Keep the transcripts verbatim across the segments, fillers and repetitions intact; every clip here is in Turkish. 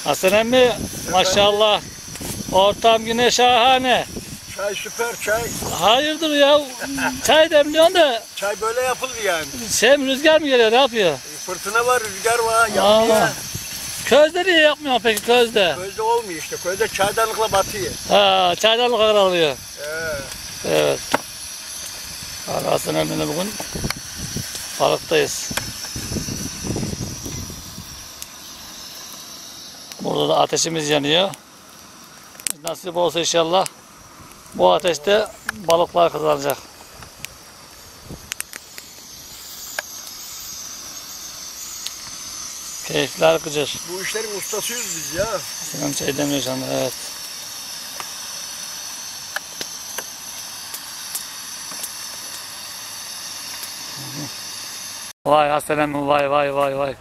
Hasan emmi maşallah. Ortam yine şahane. Çay süper çay. Hayırdır ya? Çay demliyorsun da. Çay böyle yapılır yani. Şey mi, rüzgar mı geliyor, ne yapıyor? Fırtına var, rüzgar var, yapmıyor. Közde niye yapmıyor peki, közde? Közde olmuyor işte. Közde çaydanlıkla batıyor. Ha, çaydanlık kadar alıyor. Ee. Evet. Hasan emmi'yle bugün balıktayız. Burada da ateşimiz yanıyor. Nasip olsa inşallah bu ateşte balıklar kızaracak. Keyifler kıcır. Bu işlerin ustasıyız biz ya. Senin çay demiyor şu anda, evet. Vay Hasan emmi, vay vay vay vay.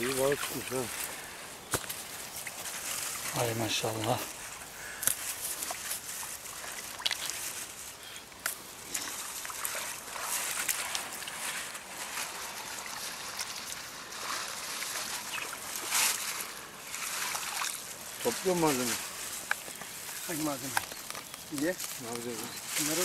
İyi balık tutmuş ha. Ay maşallah. Topluyor mu malzeme? Hangi malzeme? Niye? Ne yapacağız? Bunları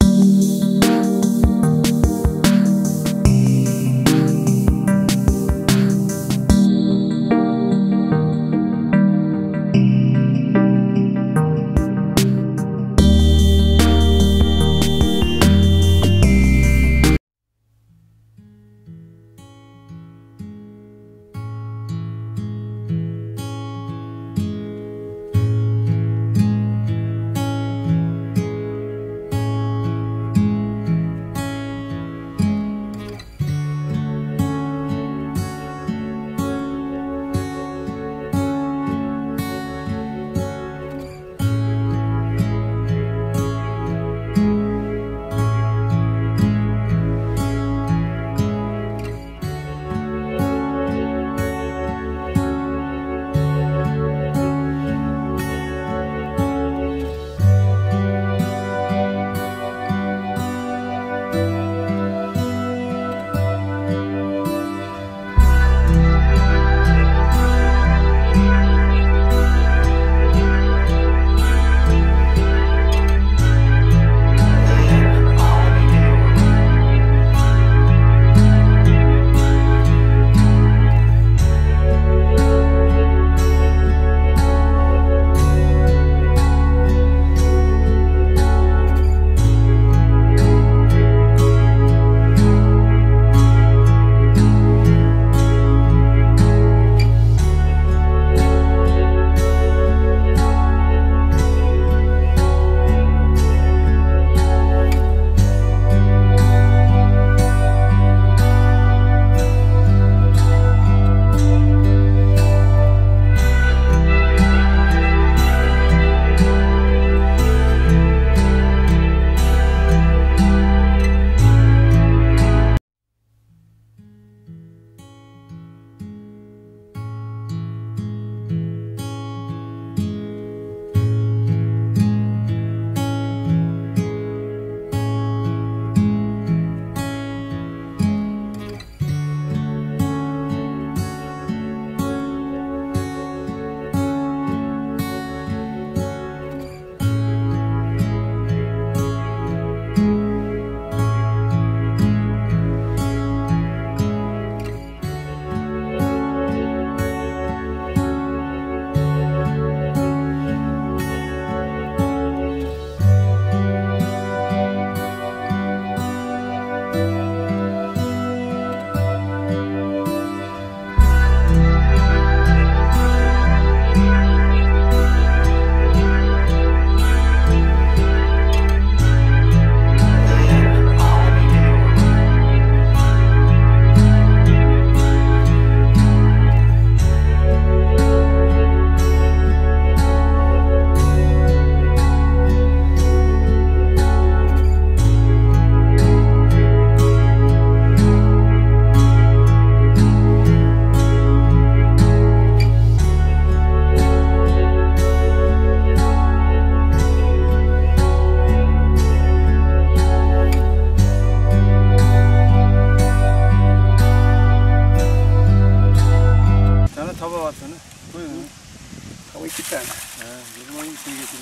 iki tane. He, benim hangisini getireyim?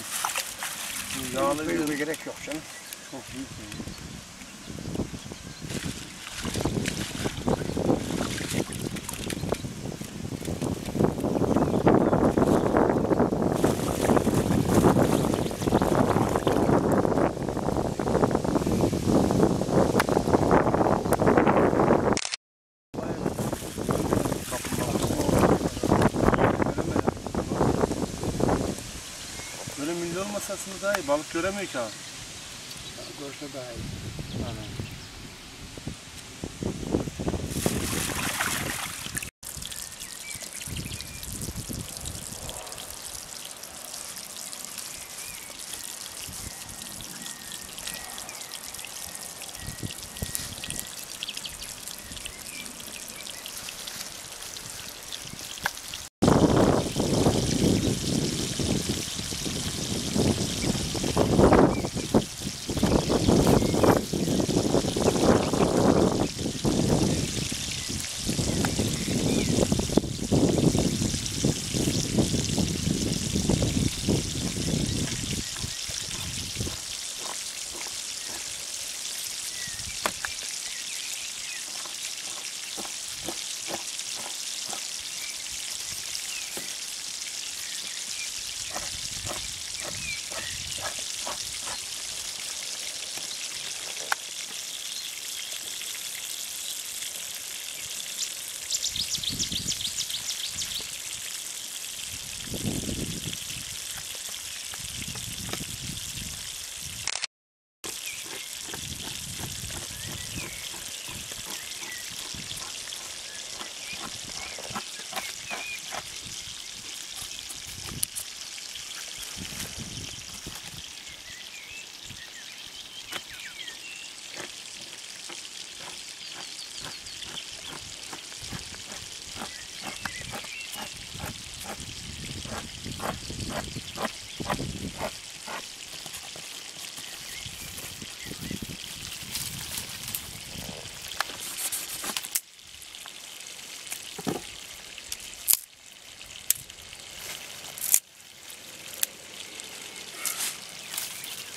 Yağlı bir gerek yok canım. Çok büyük. Böyle milyon masasında daha iyi. Balık göremiyor ki abi. Görse daha iyi. Aynen.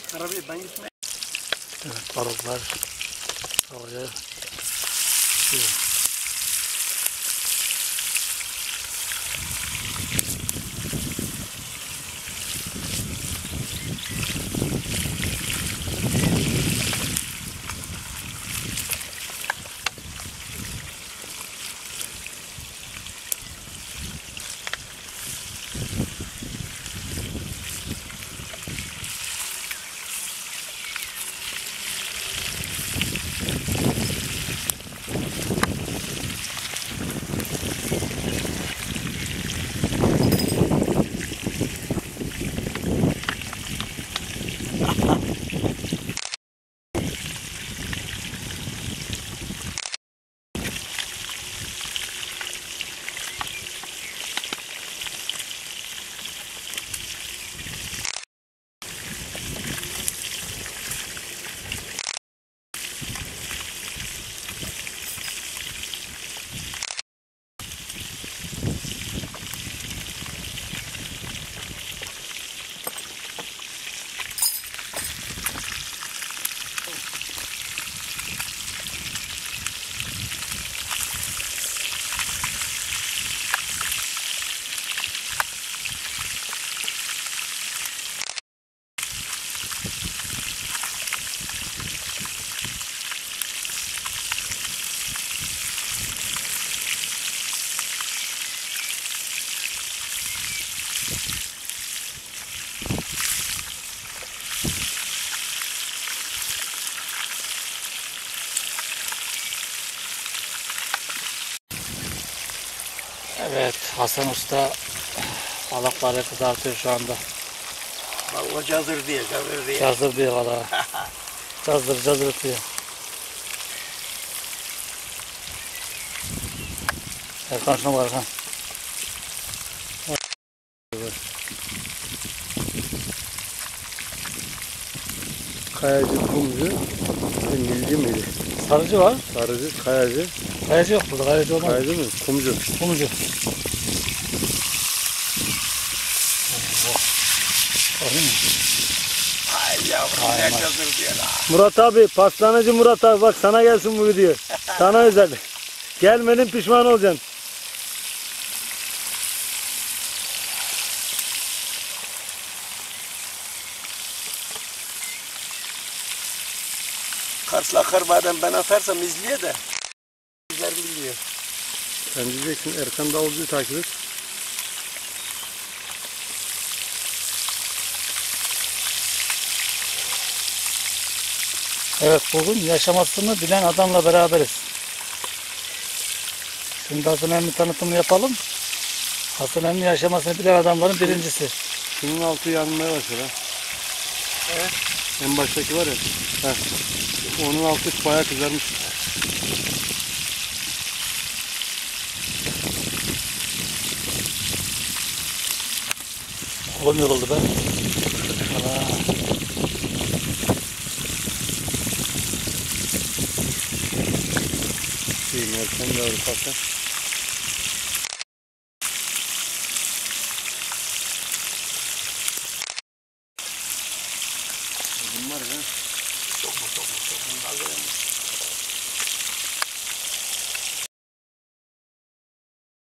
Arabayı ben gitmeye. Evet, balıklar havaya çıkıyor. Evet, Hasan Usta balıkları kızartıyor şu anda. Vallahi cazır diye, cazır diye. Cazır diyor valla. Cazır cazır diyor. Erkan şuna bak Erkan. Kayacı, kumcu, milci miydi? Sarıcı var. Sarıcı, kayacı. Kayacı yok burada. Kayacı olmaz. Kayacı mı? Kumcu. Kumcu. Gördün mü? Ay yavrum Ay, ne ay. cazır diye la. Murat abi, pastanacı Murat abi bak sana gelsin bu video. Sana özel. Gelmedin pişman olacaksın. Karsla kırmadan ben atarsam izliyor da. Güzel biliyor. Sen diyeceksin Erkan Davulcu'yu takip et. Evet, bugün yaşamasını bilen adamla beraberiz. Şimdi Hasan Emmi tanıtımı yapalım. Hasan Emmi yaşamasını bilen adamların birincisi. Şunun altı yanmaya başladı. Ha. Evet. En baştaki var ya. Heh. Onun altı bayağı kızarmış. Kolum yoruldu be. Valla. İyiyim Erkan Davul pasta. Bunlar ya. Sokma sokma sokma.